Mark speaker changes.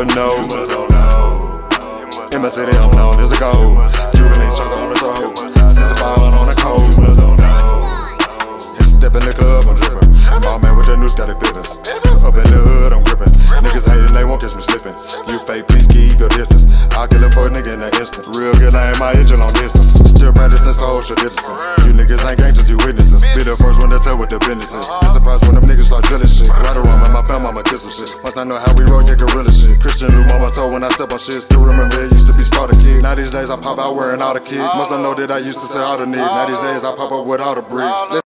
Speaker 1: never know. In my city, I'm known as a gold. Jubilee choker on the throat. 65 on the code. Step in the club, I'm drippin'. My man with the news got it pippin'. Up in the hood, I'm grippin'. Niggas hatin', they won't catch me slippin'. You fake, please keep your distance. I'll kill it for a nigga in an instant. Real good, I ain't my engine long distance. Still practicing social distancing. You niggas ain't gangsters, you witnesses. Be the first one to tell what the business is. Be surprised when them niggas start drilling shit. Right around with my fam, I'ma kiss some shit. Once I know how we roll, get gorilla shit. Christian Lou on my toe when I step on shit. Still remember it used to be starter kids. Now these days I pop out wearing all the kids. Must not know that I used to say all the niggas. Now these days I pop up with all the bricks.